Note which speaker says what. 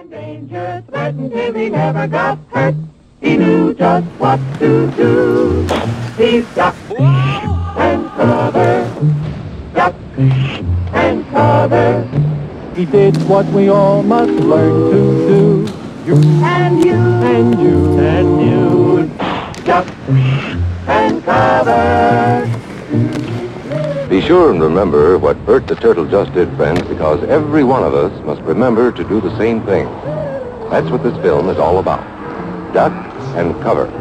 Speaker 1: When danger threatened him, he never got hurt. He knew just what to do. He ducked and covered, ducked and covered.
Speaker 2: He did what we all must learn to do. You
Speaker 1: and you
Speaker 2: and you
Speaker 1: and you, ducked and covered.
Speaker 3: Be sure and remember what Bert the Turtle just did, friends, because every one of us must remember to do the same thing. That's what this film is all about. Duck and cover.